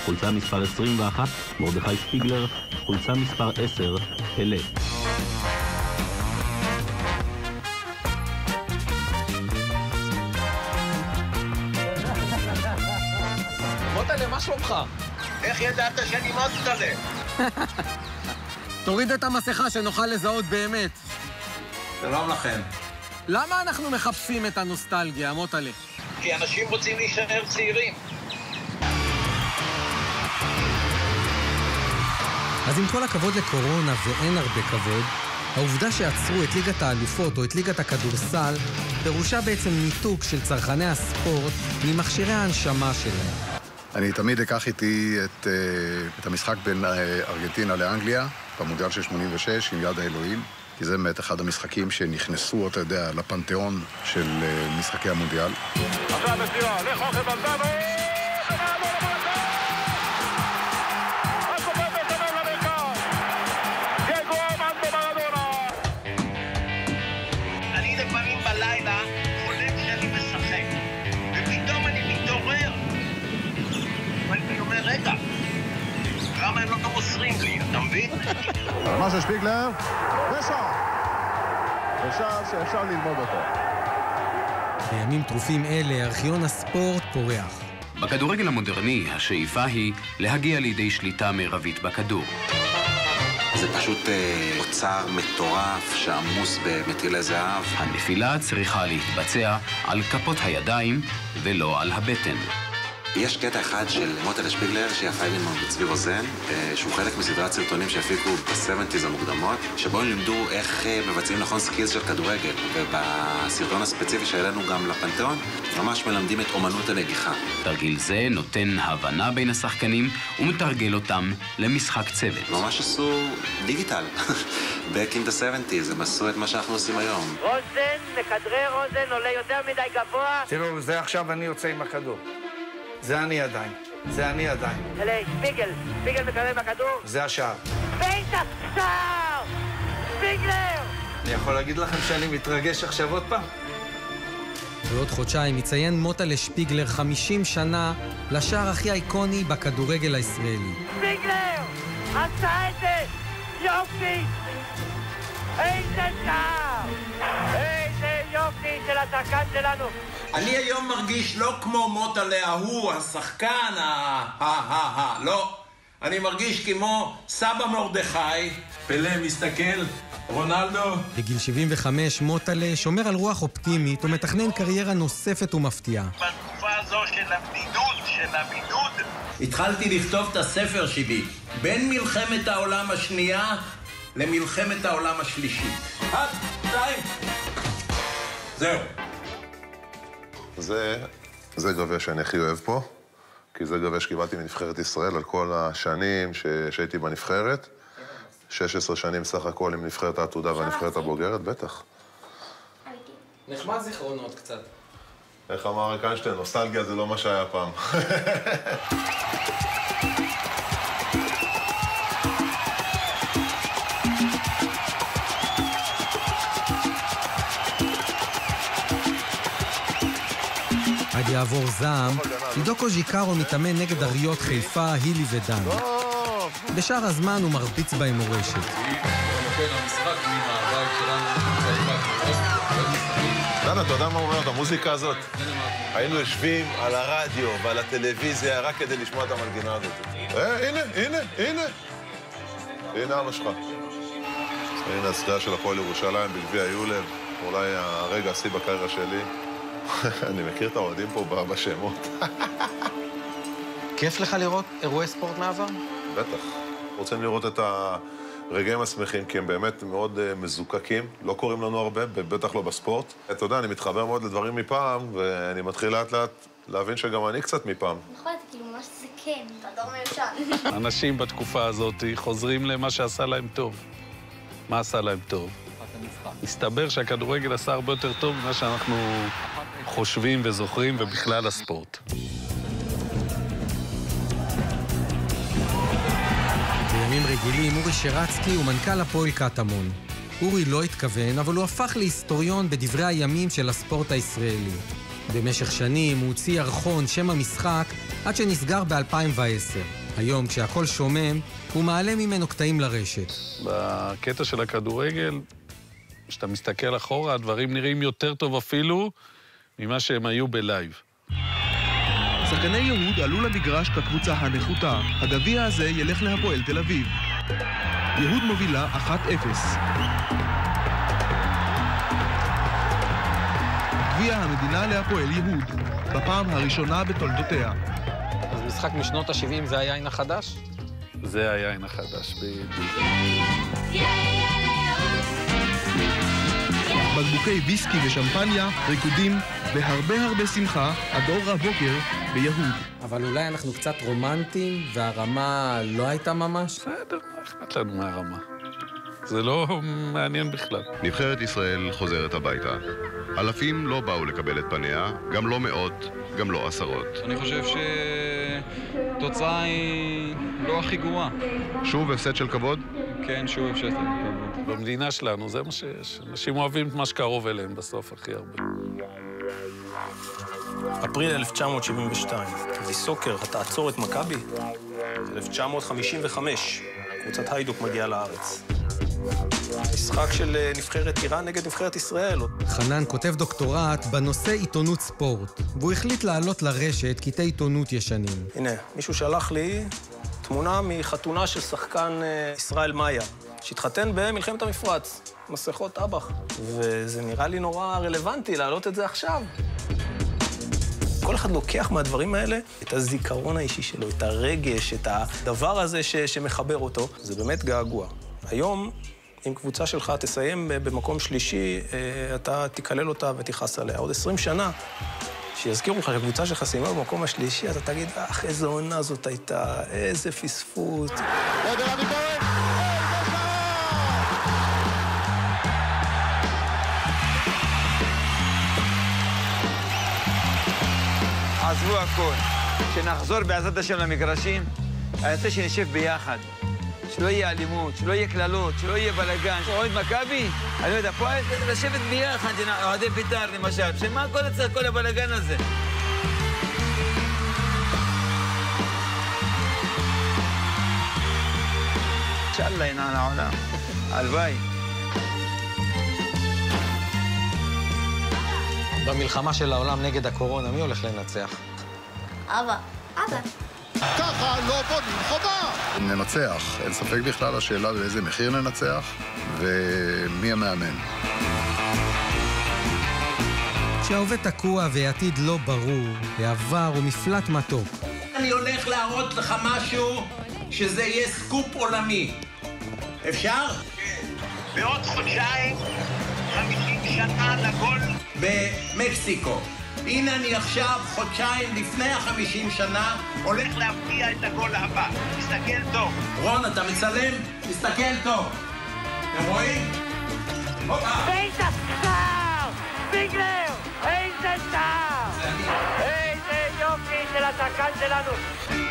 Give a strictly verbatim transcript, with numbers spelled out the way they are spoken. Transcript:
חולצה מספר עשרים ואחת, מרדכי שפיגלר, חולצה מספר עשר, פלה. מוטלה, מה שלומך? איך ידעת שאני מוטלה? תוריד את המסכה שנוכל לזהות באמת. שלום לכם. למה אנחנו מחפשים את הנוסטלגיה, מוטלה? כי אנשים רוצים להישאר צעירים. אז עם כל הכבוד לקורונה ואין הרבה כבוד, העובדה שעצרו את ליגת האלופות או את ליגת הכדורסל פירושה בעצם ניתוק של צרכני הספורט ממכשירי ההנשמה שלהם. אני תמיד אקח איתי את, את המשחק בין ארגנטינה לאנגליה במונדיאל של שמונים ושש עם יד האלוהים, כי זה באמת אחד המשחקים שנכנסו, אתה יודע, לפנתיאון של משחקי המונדיאל. עכשיו מסירה, לחוכב בלדנו! אני לפעמים בלילה חולם שאני משחק, ופתאום אני מתעורר. ואני אומר, רגע, למה הם לא מוסרים לי, אתה מבין? מה זה שפיגלר? ושם! ושם שאפשר ללמוד אותו. בימים טרופים אלה, ארכיון הספורט פורח. בכדורגל המודרני, השאיפה היא להגיע לידי שליטה מרבית בכדור. זה פשוט אה, אוצר מטורף שעמוס במטילי זהב. הנפילה צריכה להתבצע על כפות הידיים ולא על הבטן. יש קטע אחד של מוטלה שפיגלר שיפה אילינמן וצבי רוזן, שהוא חלק מסדרת סרטונים שהפיקו ב-שבעים המוקדמות, שבו הם לימדו איך מבצעים נכון סקילס של כדורגל, ובסרטון הספציפי שהעלינו גם לפנתיאון, ממש מלמדים את אומנות הנגיחה. תרגיל זה נותן הבנה בין השחקנים ומתרגל אותם למשחק צוות. ממש עשו דיגיטל. Back in the seventies, הם עשו את מה שאנחנו עושים היום. רוזן, מכדרר רוזן, עולה יותר מדי גבוה. תראו, זה עכשיו אני יוצא עם הכדור. זה אני עדיין, זה אני עדיין. אלה, שפיגל, שפיגל מקבל בכדור. זה השער. בית השער! שפיגלר! אני יכול להגיד לכם שאני מתרגש עכשיו עוד פעם? בעוד חודשיים מציין מוטלה שפיגלר חמישים שנה לשער הכי איקוני בכדורגל הישראלי. שפיגלר! עשה את זה! יופי! איזה שער! איזה יופי של השחקן שלנו! אני היום מרגיש לא כמו מוטלה ההוא, השחקן, ה-ה-ה-ה, לא. אני מרגיש כמו סבא מרדכי. פלה מסתכל, רונלדו. בגיל שבעים וחמש מוטלה שומר על רוח אופטימית ומתכנן קריירה נוספת ומפתיעה. בתקופה הזו של הבדידות, של הבידוד, התחלתי לכתוב את הספר שלי, בין מלחמת העולם השנייה למלחמת העולם השלישית. אחד, שתיים. זהו. זה, זה גביע שאני הכי אוהב פה, כי זה גביע שקיבלתי מנבחרת ישראל על כל השנים ש... שהייתי בנבחרת. שש עשרה שנים סך הכל עם נבחרת העתודה והנבחרת הבוגרת, בטח. נחמד זיכרונות קצת. איך אמר אריק איינשטיין, נוסטלגיה זה לא מה שהיה פעם. עד יעבור זעם, עידו קוז'יקרו מתאמן נגד אריות חיפה, הילי ודן. בשאר הזמן הוא מרביץ בהם מורשת. דן, אתה יודע מה אומרת, המוזיקה הזאת? היינו יושבים על הרדיו ועל הטלוויזיה רק כדי לשמוע את המנגינה הזאת. אה, הנה, הנה, הנה. הנה אבא שלך. הנה הזכייה של הפועל ירושלים בגביע יולב, אולי הרגע השיא בקריירה שלי. אני מכיר את האוהדים פה בשמות. כיף לך לראות אירועי ספורט מעבר? בטח. רוצים לראות את הרגעים השמחים, כי הם באמת מאוד מזוקקים. לא קוראים לנו הרבה, בטח לא בספורט. אתה יודע, אני מתחבר מאוד לדברים מפעם, ואני מתחיל לאט לאט להבין שגם אני קצת מפעם. נכון, זה כאילו ממש זה כן, אתה דור מיושן. אנשים בתקופה הזאת חוזרים למה שעשה להם טוב. מה עשה להם טוב? הסתבר שהכדורגל עשה הרבה יותר טוב ממה שאנחנו חושבים וזוכרים, ובכלל הספורט. בימים רגילים, אורי שרצקי הוא מנכ"ל הפועל קטמון. אורי לא התכוון, אבל הוא הפך להיסטוריון בדברי הימים של הספורט הישראלי. במשך שנים הוא הוציא ירחון שם המשחק עד שנסגר ב-אלפיים ועשר. היום, כשהכל שומם, הוא מעלה ממנו קטעים לרשת. בקטע של הכדורגל, כשאתה מסתכל אחורה, הדברים נראים יותר טוב אפילו ממה שהם היו בלייב. שחקני יהוד עלו למגרש כקבוצה הנחותה. הגביע הזה ילך להפועל תל אביב. יהוד מובילה אחת אפס. גביע המדינה להפועל יהוד, בפעם הראשונה בתולדותיה. אז משחק משנות ה-שבעים זה היין החדש? זה היין החדש, בדיוק. בקבוקי ויסקי ושמפניה, ריקודים והרבה הרבה שמחה עד אור הבוקר ביהוד. אבל אולי אנחנו קצת רומנטיים והרמה לא הייתה ממש? בסדר, מה אכפת לנו מהרמה? זה לא מעניין בכלל. נבחרת ישראל חוזרת הביתה. אלפים לא באו לקבל את פניה, גם לא מאות, גם לא עשרות. אני חושב שתוצאה היא לא הכי גרועה. שוב הפסד של כבוד? כן, שוב הפסד של כבוד. במדינה שלנו זה מה שיש. אנשים אוהבים את מה שקרוב אליהם בסוף הכי הרבה. אפריל אלף תשע מאות שבעים ושתיים. ויסוקר, תעצור את מכבי. אלף תשע מאות חמישים וחמש. קבוצת היידוק מגיעה לארץ. משחק של נבחרת איראן נגד נבחרת ישראל. חנן כותב דוקטורט בנושא עיתונות ספורט, והוא החליט לעלות לרשת קטעי עיתונות ישנים. הנה, מישהו שלח לי תמונה מחתונה של שחקן ישראל מאיה, שהתחתן במלחמת המפרץ, מסכות אבח. וזה נראה לי נורא רלוונטי להעלות את זה עכשיו. כל אחד לוקח מהדברים האלה את הזיכרון האישי שלו, את הרגש, את הדבר הזה ש- שמחבר אותו. זה באמת געגוע. היום, אם קבוצה שלך תסיים במקום שלישי, אתה תקלל אותה ותכעס עליה. עוד עשרים שנה, שיזכירו לך שהקבוצה שלך סיימה במקום השלישי, אתה תגיד, אך, איזו עונה זאת הייתה, איזה פספוס. עזבו הכל. כשנחזור בעזרת השם למגרשים, אני רוצה שנשב ביחד. שלא יהיה אלימות, שלא יהיה כללות, שלא יהיה בלגן. אוהד מכבי, אני לא יודע, פה לשבת ביחד, אוהדי בית"ר למשל. שמה כל הצד, כל הבלגן הזה? אינשאללה ינען העולם. הלוואי. במלחמה של העולם נגד הקורונה, מי הולך לנצח? אבא. אבא. ככה לא בונים חומה! ננצח. אין ספק בכלל השאלה באיזה מחיר ננצח ומי המאמן. כשההווה תקוע ועתיד לא ברור, העבר הוא מפלט מתוק. אני הולך להראות לך משהו שזה יהיה סקופ עולמי. אפשר? כן. בעוד חודשיים, חמישים שנה לגול במקסיקו. הנה אני עכשיו, חודשיים לפני החמישים שנה, הולך להפקיע את הגול הבא. תסתכל טוב. רון, אתה מצלם? תסתכל טוב. אתם רואים? איזה סטאר! ביגלר! איזה סטאר! איזה יופי של השחקן שלנו!